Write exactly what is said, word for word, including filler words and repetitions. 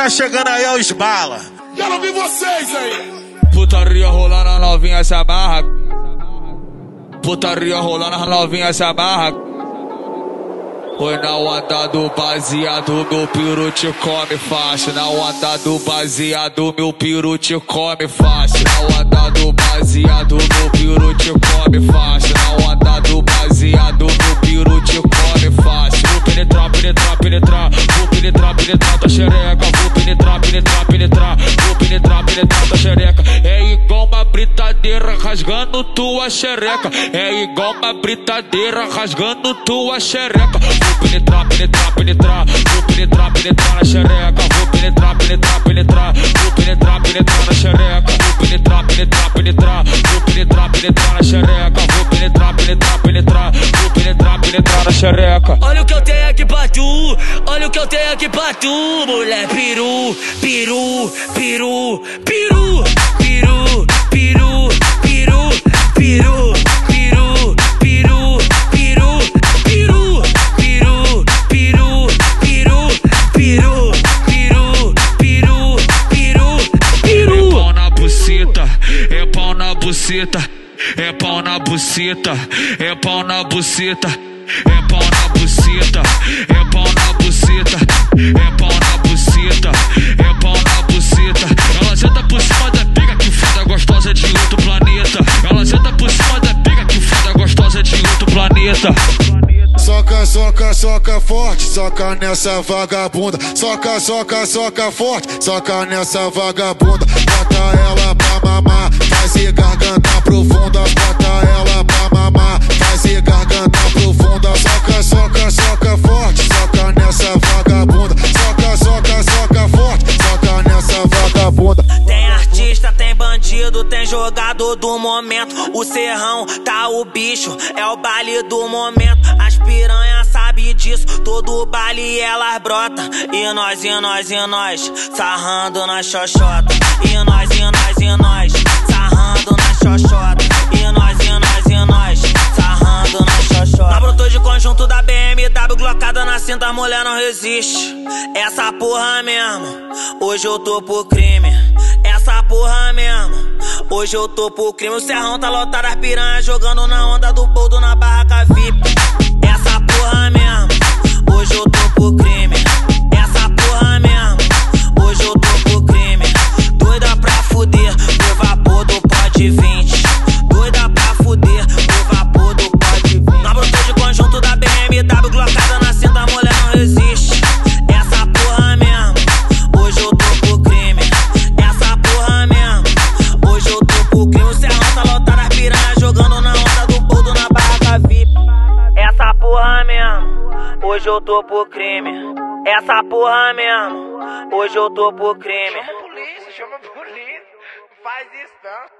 tá chegando aí aos bala. Quero ouvir vocês aí. Putaria rolando, a novinha se amarra. Putaria rolando, a novinha se amarra. Foi na onda do baseado, meu piru te come fácil. Na onda do baseado, meu piru te come fácil. Na onda do baseado, meu piru te come fácil. Na onda do baseado, meu piru te come fácil. Vou penetrar, penetrar, penetrar. Vou penetrar, penetrar tua xereca. Vou penetrar, penetrar, penetrar. Vou penetrar, penetrar tua xereca. É igual uma britadeira rasgando tua xereca. É igual uma britadeira rasgando tua xereca. Vou penetrar, penetrar, penetrar. Vou penetrar, penetrar na xereca. Vou penetrar, penetrar, penetrar. Vou penetrar, penetrar na xereca. Vou penetrar, penetrar, penetrar. Vou penetrar, penetrar na xereca. Vou penetrar, penetrar, penetrar. Vou penetrar, penetrar na xereca. Olha o que eu tenho aqui pra tu. Olha o que eu tenho aqui pra tu. Mulher peru, peru, peru, peru, peru, peru, peru, peru, peru, peru, peru, peru, peru, peru, peru, peru, peru, peru, peru, peru. É pau na buceta, é pau na buceta, é pau na buceta, é pau na buceta, é pau na buceta, é pau na buceta, é pau na buceta, é pau na buceta. Ela senta por cima da pica, que foda gostosa de outro planeta. Ela senta por cima da pica, que foda gostosa de outro planeta. Soca, soca, soca forte, soca nessa vagabunda. Soca, soca, soca forte, soca nessa vagabunda. Bota ela pra mamar, faz e garganta profunda. Bota ela pra mamar, faz e garganta profunda. Soca, soca, soca forte, soca nessa vagabunda. Soca, soca, soca forte, soca nessa vagabunda. Tem artista, tem bandido, tem jogador do momento. O serrão tá o bicho, é o baile do momento. As piranha sabe disso, todo baile elas brota. E nós, e nós, e nós, sarrando na xoxota. E nós, e nós, e nós, sarrando na xoxota. E nós, e nós, e nós, sarrando na xoxota. Na brotou de conjunto da B M W, glocada na cinta, a mulher não resiste. Essa porra mesmo, hoje eu tô por crime. Essa porra mesmo, hoje eu tô por crime. O serrão tá lotado, as piranha jogando na onda do boldo na barraca V I P. Essa porra mesmo, hoje eu tô por crime. Essa porra mesmo, hoje eu tô por crime. Doida pra fuder, o vapor do pode vinte. Doida pra fuder, o vapor do pode vinte. Na brotou de conjunto da B M W, glocada na cinta, a mulher não resiste. Essa porra mesmo, hoje eu tô por crime. Essa porra mesmo, hoje eu tô por crime. O serrão tá lotado, as piranha jogando na onda do boldo na barraca V I P. Essa porra mesmo, hoje eu tô por crime. Essa porra mesmo, hoje eu tô por crime. Chama a polícia, chama a polícia. Faz isso não.